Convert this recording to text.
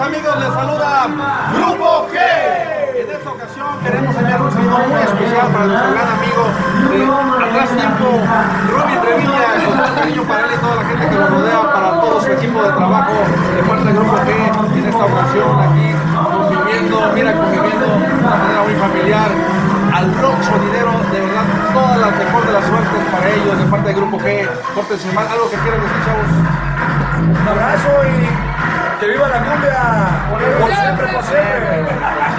amigos, les saluda Grupo G. En esta ocasión queremos enviar un saludo muy especial para nuestro gran amigo de atrás tiempo, Rubén Revilla, con todo cariño para él y toda la gente que lo rodea, para todo su equipo de trabajo de parte del Grupo G. En esta ocasión aquí conviviendo de una manera muy familiar al rock sonidero, de verdad, todas las mejor de las suertes para ellos de parte del Grupo G. Córtense mal, algo que quieran decir, chavos. Un abrazo y que viva la cumbia por siempre, por siempre.